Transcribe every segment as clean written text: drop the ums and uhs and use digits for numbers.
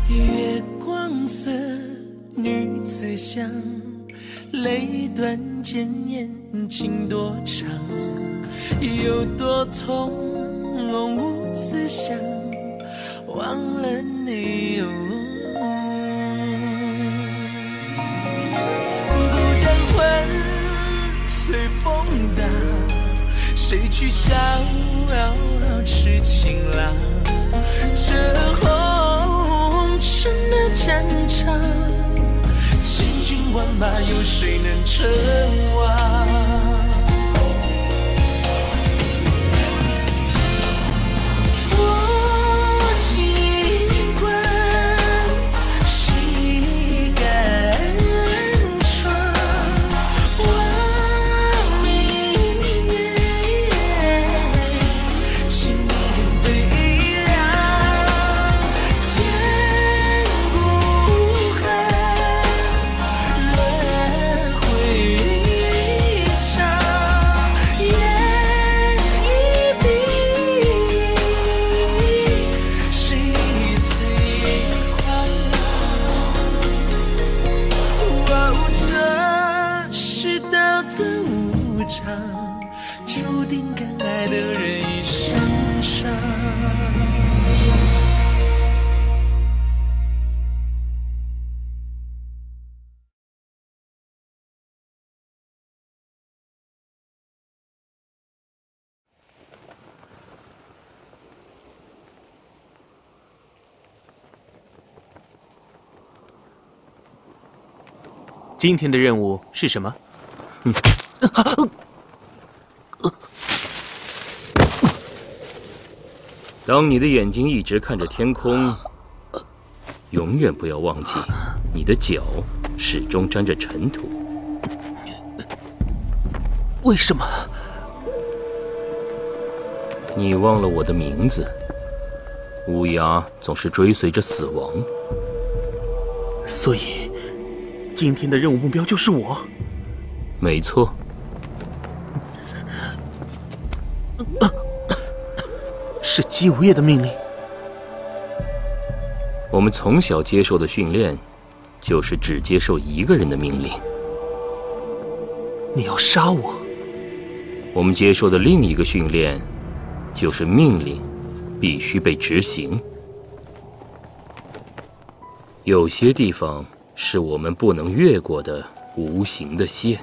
月光色，女子香，泪断剑眼情多长，有多痛无此想，忘了你哦。孤单魂随风荡，谁去逍遥痴情郎？这红尘的战场，千军万马，有谁能称王？我尽管谁敢闯？望明月，心里悲凉，千古恨，轮回长，眼一闭，谁最狂妄？这世道的无常，注定敢爱的人一生伤。 今天的任务是什么？ 当你的眼睛一直看着天空，永远不要忘记，你的脚始终沾着尘土。 为什么？ 你忘了我的名字。乌鸦总是追随着死亡。 所以，今天的任务目标就是我。 没错。 是姬无夜的命令。 我们从小接受的训练，就是只接受一个人的命令。 你要杀我？ 我们接受的另一个训练，就是命令必须被执行。有些地方是我们不能越过的无形的线。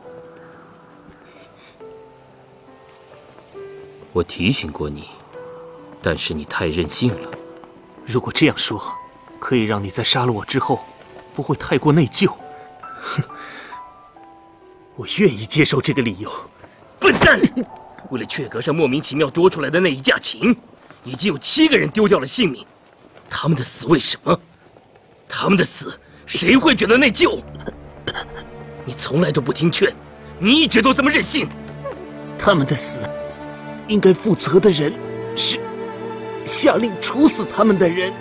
我提醒过你，但是你太任性了。 如果这样说，可以让你在杀了我之后，不会太过内疚。哼，我愿意接受这个理由。 笨蛋！为了阙阁上莫名其妙多出来的那一架琴，已经有7个人丢掉了性命。他们的死为什么？他们的死，谁会觉得内疚？你从来都不听劝，你一直都这么任性。 他们的死，应该负责的人是下令处死他们的人。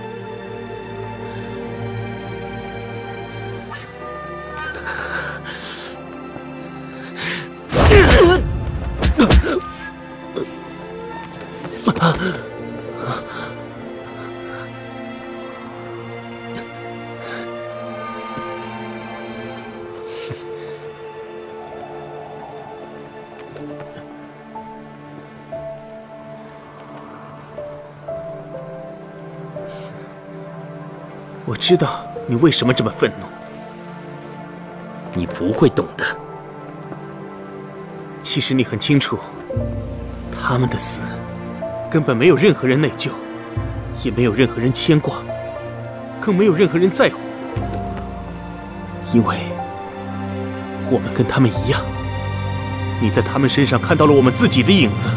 我知道你为什么这么愤怒。 你不会懂的。 其实你很清楚，他们的死根本没有任何人内疚，也没有任何人牵挂，更没有任何人在乎，因为我们跟他们一样，你在他们身上看到了我们自己的影子。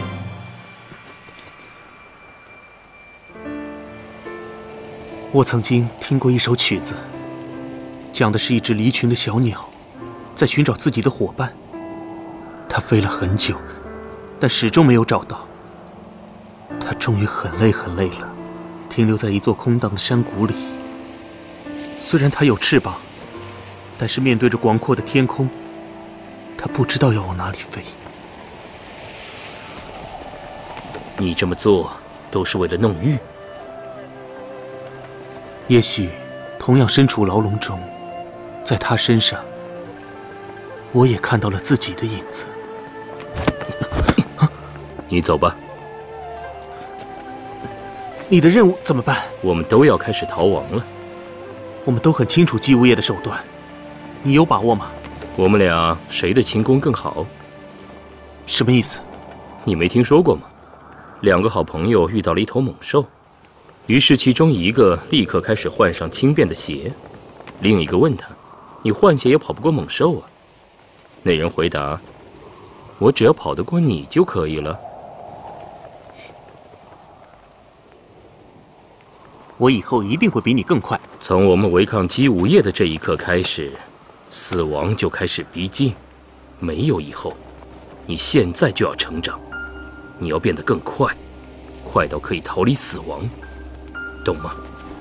我曾经听过一首曲子，讲的是一只离群的小鸟，在寻找自己的伙伴。它飞了很久，但始终没有找到。它终于很累很累了，停留在一座空荡的山谷里。虽然它有翅膀，但是面对着广阔的天空，它不知道要往哪里飞。 你这么做都是为了弄玉。 也许，同样身处牢笼中，在他身上，我也看到了自己的影子。 你走吧。 你的任务怎么办？ 我们都要开始逃亡了。 我们都很清楚姬无业的手段，你有把握吗？ 我们俩谁的轻功更好？ 什么意思？ 你没听说过吗？2个好朋友遇到了一头猛兽，于是其中一个立刻开始换上轻便的鞋，另一个问他：“你换鞋也跑不过猛兽啊？”那人回答：“我只要跑得过你就可以了。” 我以后一定会比你更快。 从我们违抗姬无业的这一刻开始，死亡就开始逼近，没有以后。你现在就要成长，你要变得更快，快到可以逃离死亡，懂吗？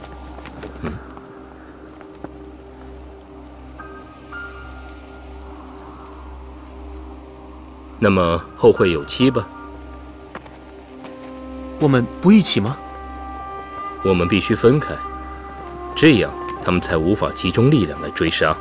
那么后会有期吧。 我们不一起吗？ 我们必须分开，这样他们才无法集中力量来追杀。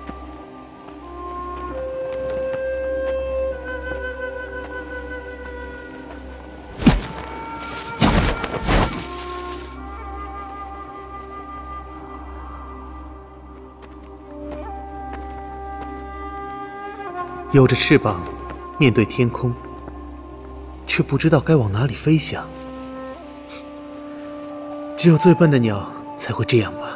有着翅膀，面对天空，却不知道该往哪里飞翔。只有最笨的鸟才会这样吧。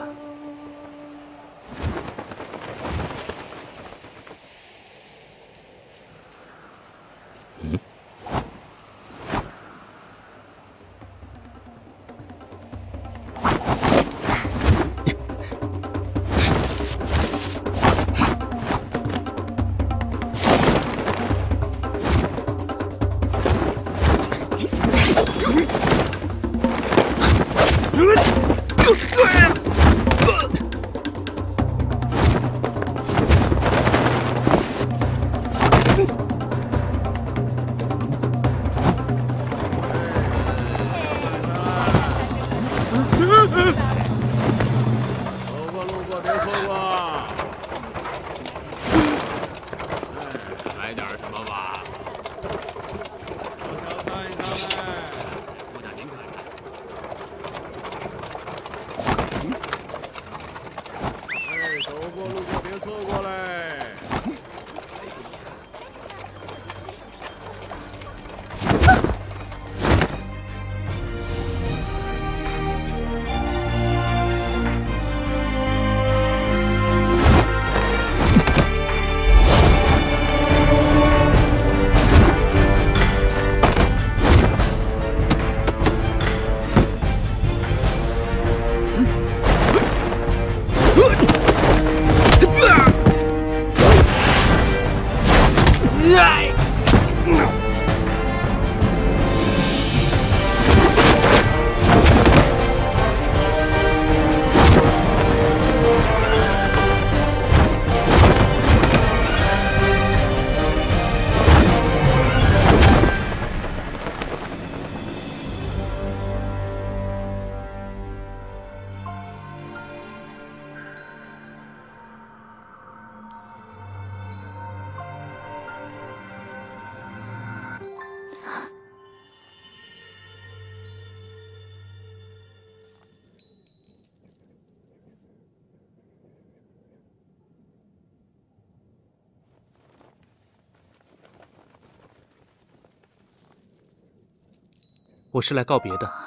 我是来告别的。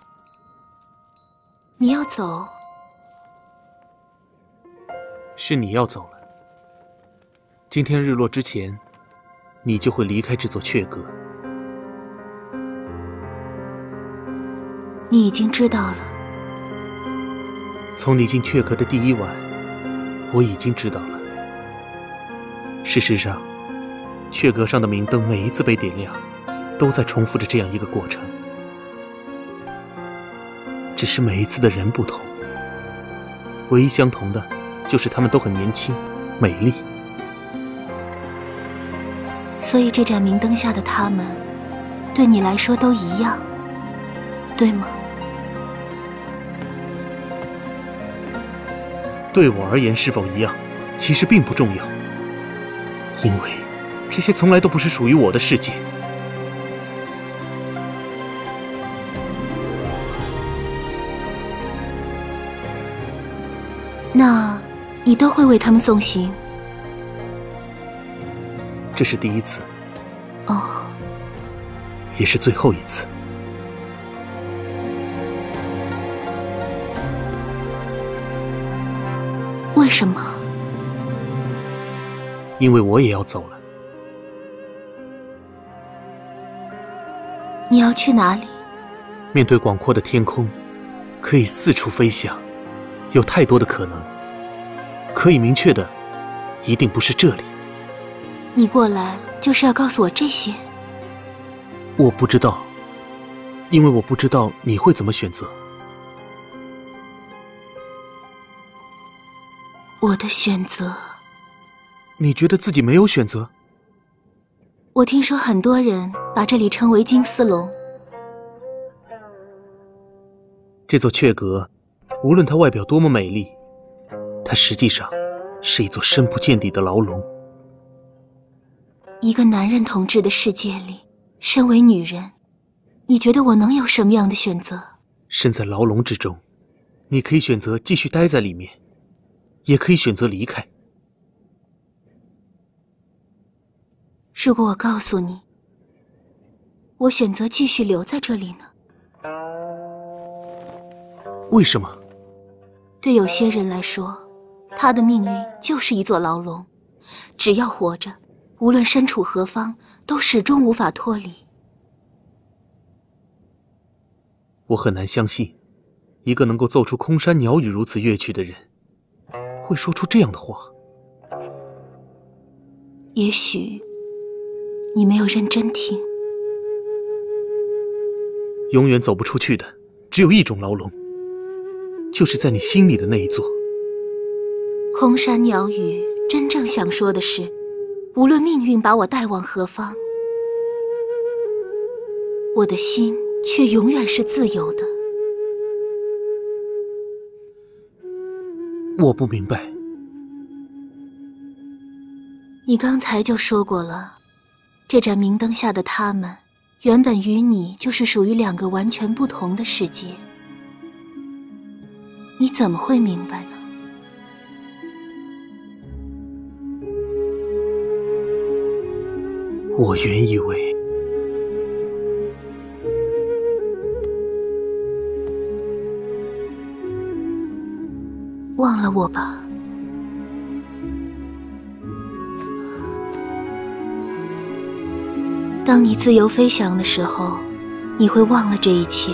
你要走？ 是你要走了。今天日落之前，你就会离开这座阙阁。 你已经知道了。 从你进阙阁的第一晚，我已经知道了。事实上，阙阁上的明灯每一次被点亮，都在重复着这样一个过程。只是每一次的人不同，唯一相同的，就是他们都很年轻、美丽。 所以这盏明灯下的他们，对你来说都一样，对吗？ 对我而言是否一样，其实并不重要，因为这些从来都不是属于我的世界。 那你都会为他们送行？ 这是第一次， 哦， 也是最后一次。 为什么？ 因为我也要走了。 你要去哪里？ 面对广阔的天空，可以四处飞翔，有太多的可能。可以明确的，一定不是这里。 你过来就是要告诉我这些？ 我不知道，因为我不知道你会怎么选择。 我的选择？ 你觉得自己没有选择？ 我听说很多人把这里称为金丝笼。 这座阙阁，无论它外表多么美丽，它实际上是一座深不见底的牢笼。 一个男人统治的世界里，身为女人，你觉得我能有什么样的选择？ 身在牢笼之中，你可以选择继续待在里面，也可以选择离开。 如果我告诉你，我选择继续留在这里呢？ 为什么？ 对有些人来说，他的命运就是一座牢笼，只要活着，无论身处何方，都始终无法脱离。 我很难相信，一个能够奏出空山鸟语如此乐曲的人，会说出这样的话。 也许你没有认真听。 永远走不出去的，只有一种牢笼，就是在你心里的那一座。 空山鸟语真正想说的是，无论命运把我带往何方，我的心却永远是自由的。 我不明白。 你刚才就说过了，这盏明灯下的他们，原本与你就是属于两个完全不同的世界。你怎么会明白呢？ 我原以为忘了我吧。当你自由飞翔的时候，你会忘了这一切。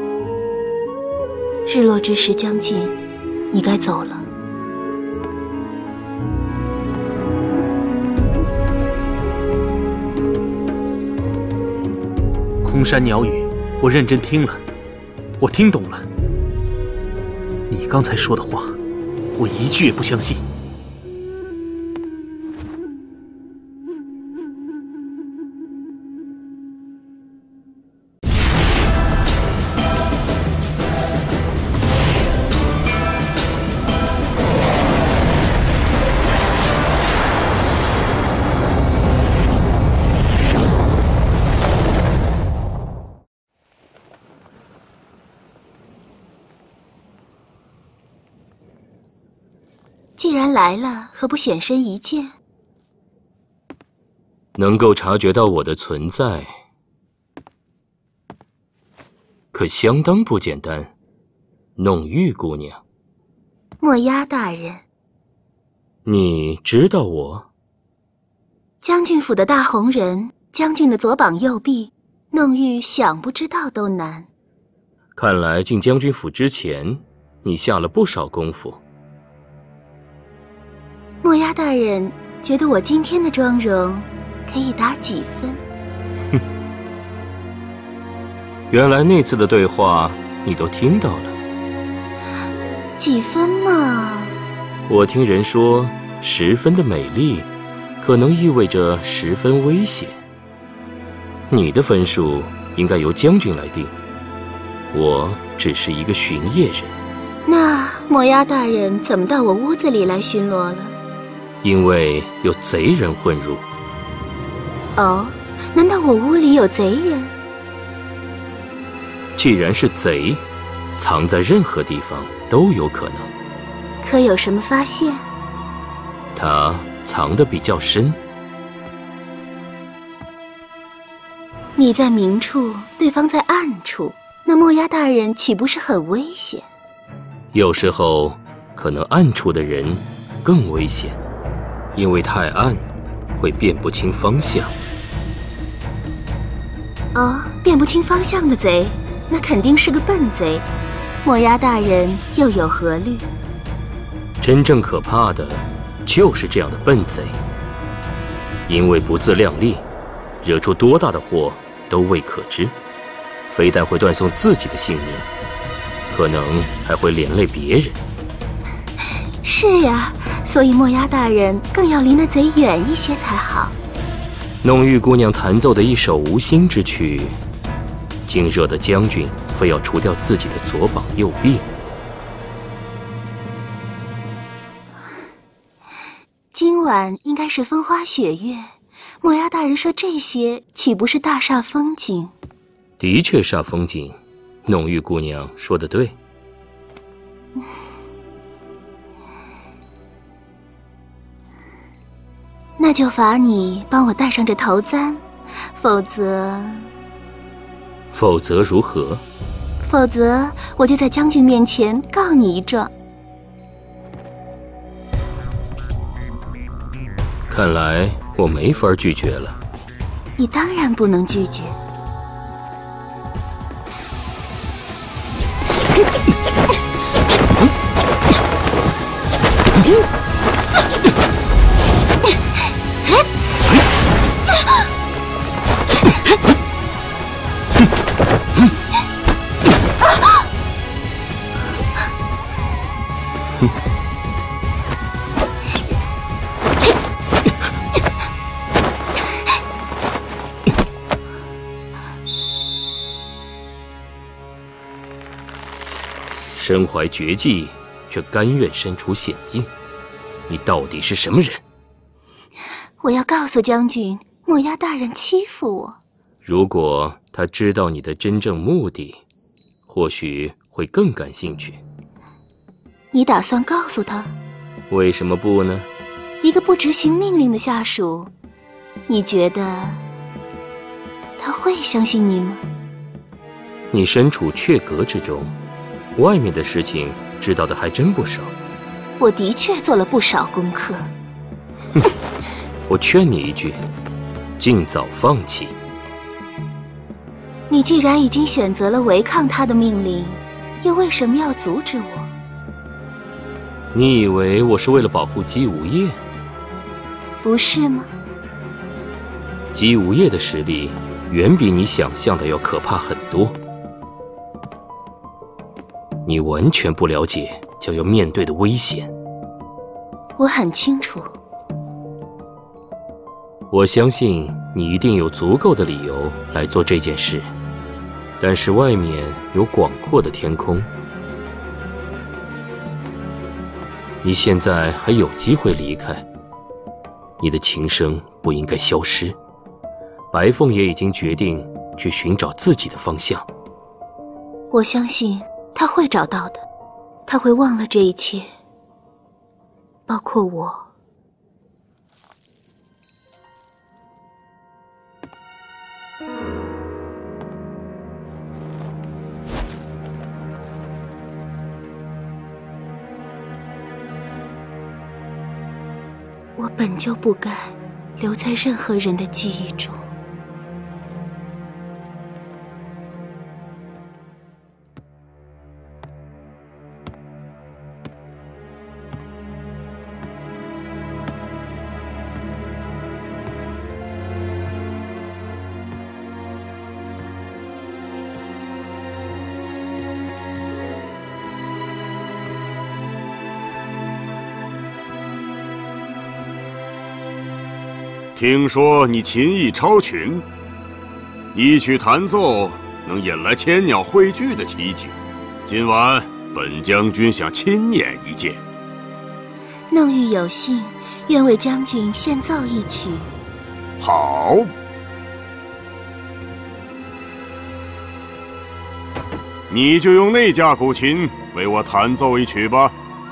日落之时将近，你该走了。 空山鸟语，我认真听了，我听懂了。你刚才说的话，我一句也不相信。 既然来了，何不显身一见？ 能够察觉到我的存在，可相当不简单。弄玉姑娘， 墨鸦大人， 你知道我？ 将军府的大红人，将军的左膀右臂，弄玉想不知道都难。 看来进将军府之前，你下了不少功夫。 墨鸦大人觉得我今天的妆容可以打几分？ 哼，原来那次的对话你都听到了。 几分嘛？ 我听人说，10分的美丽，可能意味着10分危险。你的分数应该由将军来定，我只是一个巡夜人。 那墨鸦大人怎么到我屋子里来巡逻了？ 因为有贼人混入。 哦，难道我屋里有贼人？ 既然是贼，藏在任何地方都有可能。 可有什么发现？ 他藏得比较深。 你在明处，对方在暗处，那墨鸦大人岂不是很危险？ 有时候，可能暗处的人更危险，因为太暗，会辨不清方向。 哦，辨不清方向的贼，那肯定是个笨贼。墨鸦大人又有何虑？ 真正可怕的，就是这样的笨贼。因为不自量力，惹出多大的祸都未可知。非但会断送自己的性命，可能还会连累别人。 是呀，所以墨鸦大人更要离那贼远一些才好。 弄玉姑娘弹奏的一首无心之曲，竟惹得将军非要除掉自己的左膀右臂。 今晚应该是风花雪月，墨鸦大人说这些，岂不是大煞风景？ 的确煞风景，弄玉姑娘说得对。 那就罚你帮我戴上这头簪，否则如何？ 否则我就在将军面前告你一状。 看来我没法拒绝了。 你当然不能拒绝。 身怀绝技，却甘愿身处险境，你到底是什么人？ 我要告诉将军，墨鸦大人欺负我。 如果他知道你的真正目的，或许会更感兴趣。 你打算告诉他？ 为什么不呢？ 一个不执行命令的下属，你觉得他会相信你吗？ 你身处阙阁之中，外面的事情知道的还真不少。 我的确做了不少功课。 我劝你一句，尽早放弃。 你既然已经选择了违抗他的命令，又为什么要阻止我？ 你以为我是为了保护姬无夜？ 不是吗？ 姬无夜的实力远比你想象的要可怕很多。你完全不了解将要面对的危险。 我很清楚。 我相信你一定有足够的理由来做这件事，但是外面有广阔的天空。你现在还有机会离开，你的琴声不应该消失。白凤也已经决定去寻找自己的方向。 我相信他会找到的，他会忘了这一切，包括我。我本就不该留在任何人的记忆中。 听说你琴艺超群，一曲弹奏能引来千鸟汇聚的奇景。今晚本将军想亲演一件。 弄玉有幸，愿为将军献奏一曲。 好。你就用那架古琴为我弹奏一曲吧。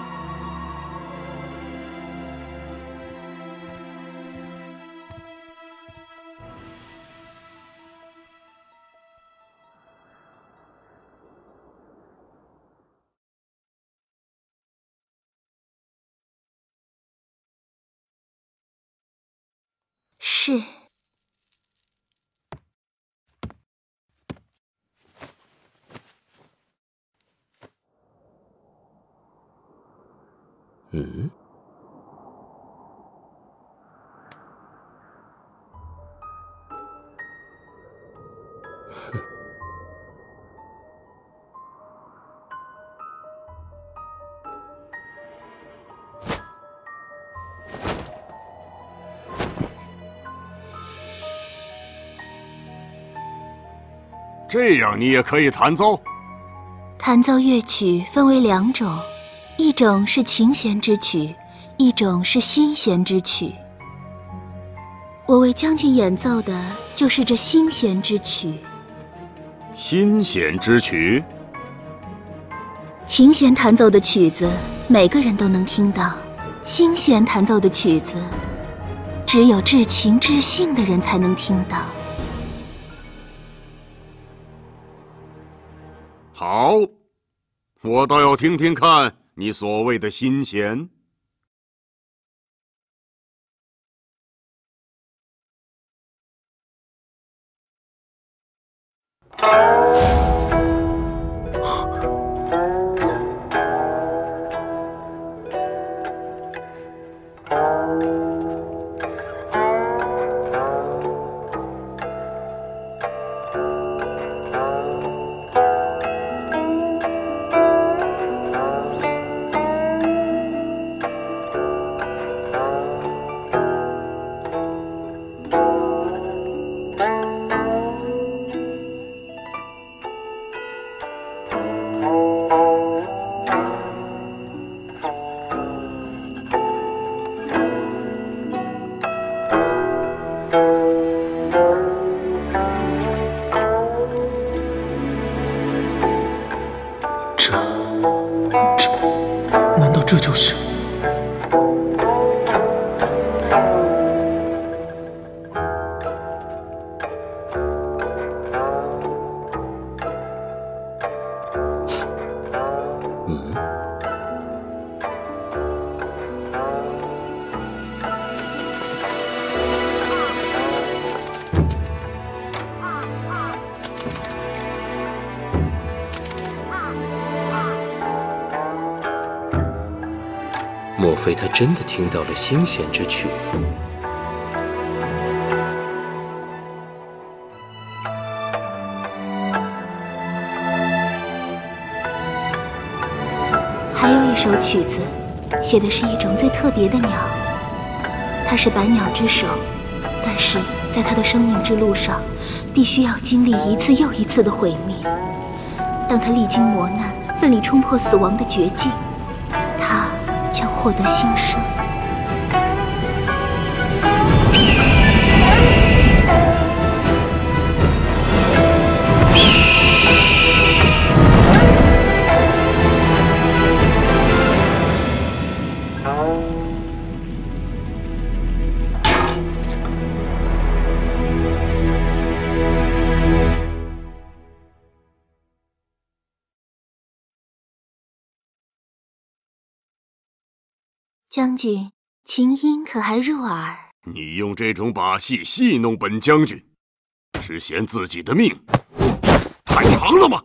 是。 嗯。哼。 这样你也可以弹奏？ 弹奏乐曲分为2种，一种是琴弦之曲，一种是心弦之曲。我为将军演奏的就是这心弦之曲。 心弦之曲？ 琴弦弹奏的曲子，每个人都能听到；心弦弹奏的曲子，只有至情至性的人才能听到。 好，我倒要听听看你所谓的心弦。 难道这就是？ 莫非他真的听到了心弦之曲？ 还有一首曲子，写的是一种最特别的鸟，它是百鸟之首，但是在它的生命之路上，必须要经历一次又一次的毁灭。当它历经磨难，奋力冲破死亡的绝境，它将获得新生。将军，琴音可还入耳？ 你用这种把戏戏弄本将军，是嫌自己的命太长了吗？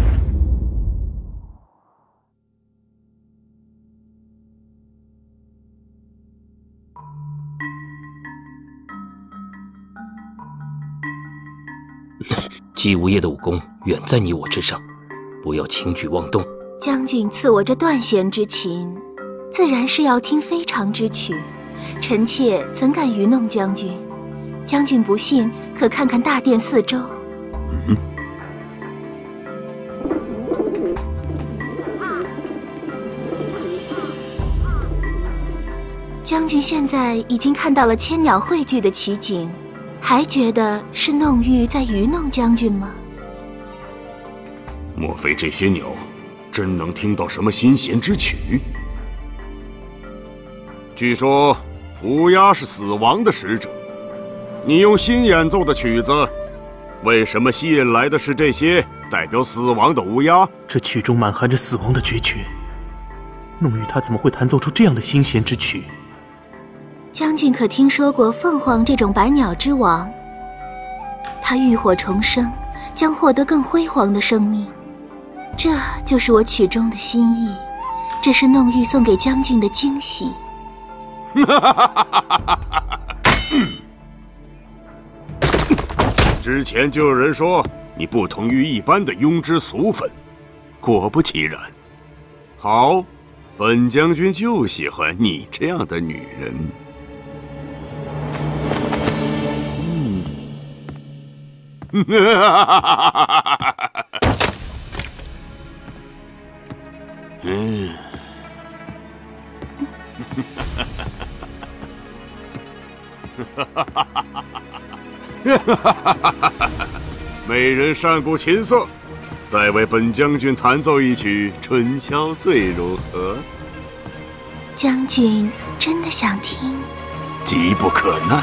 姬无业的武功远在你我之上，不要轻举妄动。 将军赐我这断弦之琴，自然是要听非常之曲，臣妾怎敢愚弄将军？将军不信，可看看大殿四周。 将军现在已经看到了千鸟汇聚的奇景，还觉得是弄玉在愚弄将军吗？ 莫非这些鸟真能听到什么新弦之曲？据说乌鸦是死亡的使者，你用心演奏的曲子，为什么吸引来的是这些代表死亡的乌鸦？ 这曲中满含着死亡的决绝，弄玉他怎么会弹奏出这样的新弦之曲？ 将军可听说过凤凰这种百鸟之王？他浴火重生，将获得更辉煌的生命。这就是我曲中的心意，这是弄玉送给将军的惊喜。 之前就有人说你不同于一般的庸脂俗粉，果不其然。好，本将军就喜欢你这样的女人。美人善鼓琴瑟，再为本将军弹奏一曲《春宵醉》如何？ 将军真的想听？ 急不可耐。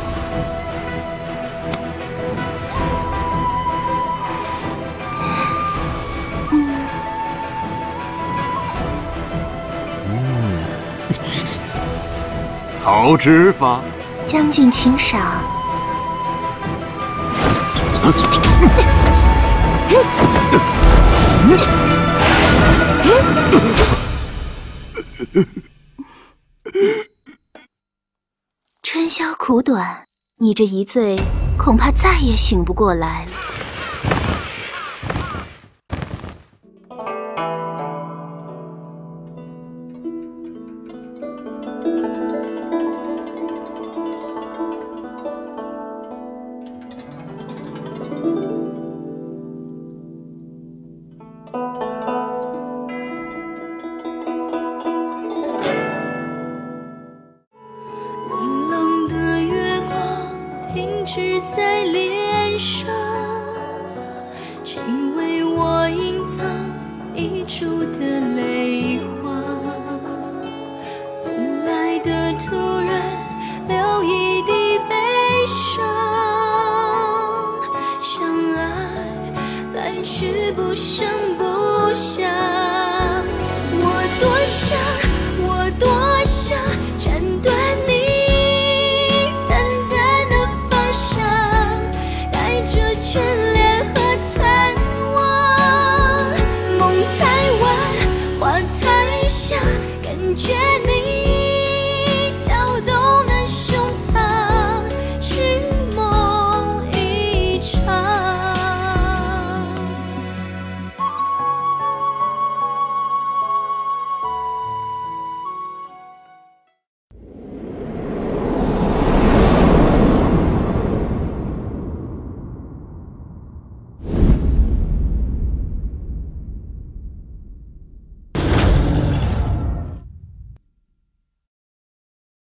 好指法， 将军请赏。春宵苦短，你这一醉，恐怕再也醒不过来了。